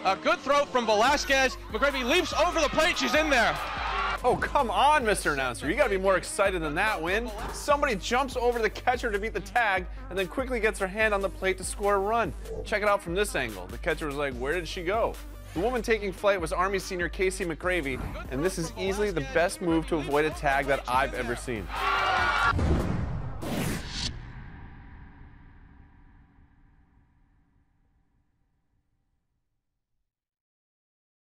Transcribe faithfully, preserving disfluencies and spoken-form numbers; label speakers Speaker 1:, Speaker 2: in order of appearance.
Speaker 1: A good throw from Velasquez. McGravy leaps over the plate. She's in there.
Speaker 2: Oh, come on, Mister Announcer. You got to be more excited than that win. Somebody jumps over the catcher to beat the tag and then quickly gets her hand on the plate to score a run. Check it out from this angle. The catcher was like, where did she go? The woman taking flight was Army senior Casey McGravy, and this is easily the best move to avoid a tag that I've ever seen.